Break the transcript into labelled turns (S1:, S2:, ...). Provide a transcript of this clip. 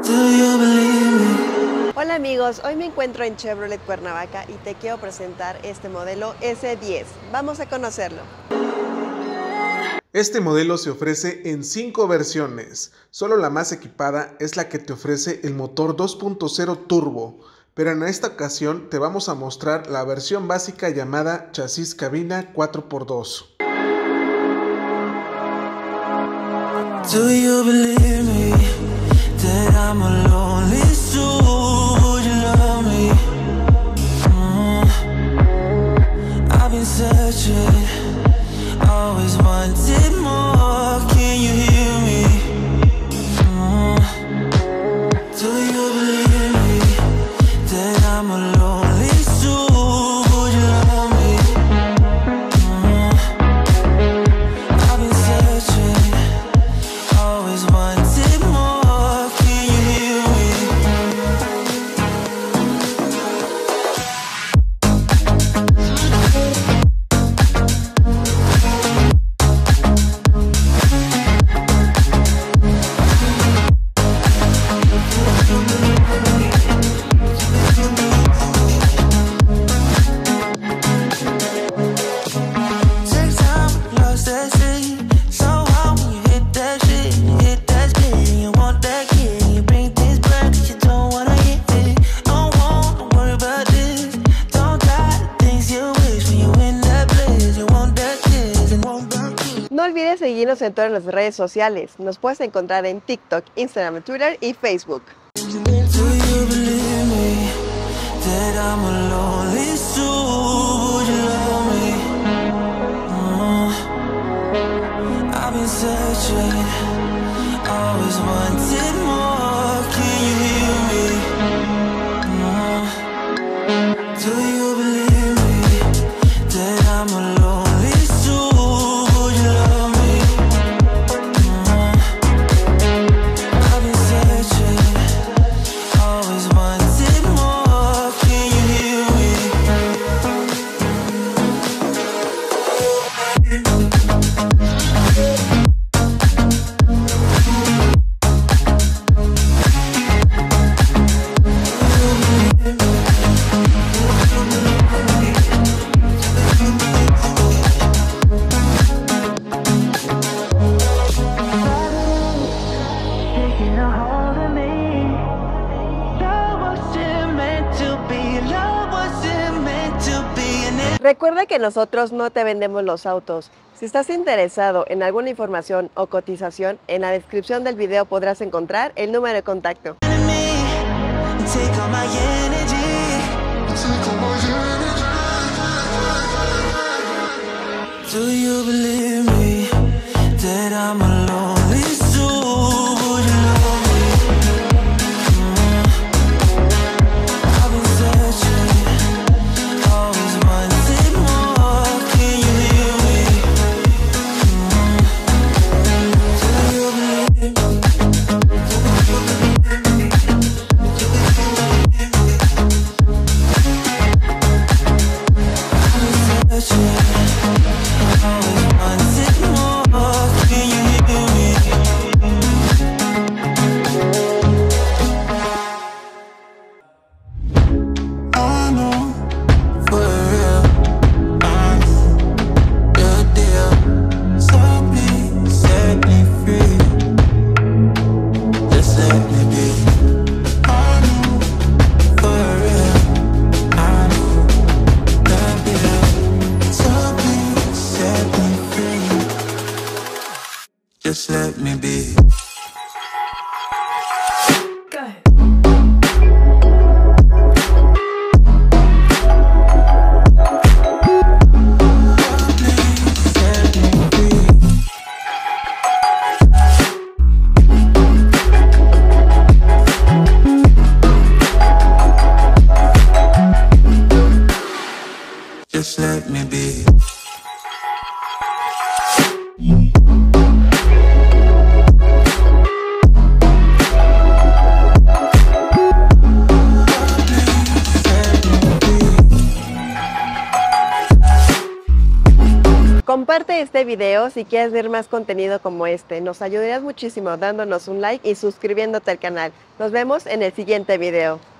S1: Hola amigos, hoy me encuentro en Chevrolet Cuernavaca y te quiero presentar este modelo S10. Vamos a conocerlo.
S2: Este modelo se ofrece en 5 versiones. Solo la más equipada es la que te ofrece el motor 2.0 turbo, pero en esta ocasión te vamos a mostrar la versión básica llamada chasis cabina 4x2.
S3: Do you believe me that I'm a lonely soul? Would you love me? I've been searching, always wanted more. Can you hear me? Do you believe me that I'm a lonely soul? Would you love me? I've been searching, always wanted more. Can you hear me? Take time, lost that shit. So hard when you hit that shit. Hit that split, you want that kid. You bring things back 'cause you don't wanna hit it. Don't worry about this. Don't die the things you wish when you in that place. You want that kiss and want that kiss.
S1: No olvides seguirnos en todas las redes sociales. Nos puedes encontrar en TikTok, Instagram, Twitter y Facebook.
S3: Do you believe me that I'm a lonely soul? Would you love me? I've been searching, always wanted more. Can you hear me? Do you believe me that I'm a lonely soul? Would you love me? I've been searching, always wanted more. Can you hear me? Taking a hold of me. Love wasn't meant to be. Love wasn't meant to be. And it
S1: Recuerda que nosotros no te vendemos los autos. Si estás interesado en alguna información o cotización, en la descripción del video podrás encontrar el número de contacto.
S3: me take all my energy. Do you believe me that I'm a lonely soul? Would you love me? I've been searching, always wanted more. Can you hear me? Do you believe me? Just let me be. Just let me be.
S1: Comparte este video si quieres ver más contenido como este. Nos ayudarías muchísimo dándonos un like y suscribiéndote al canal. Nos vemos en el siguiente video.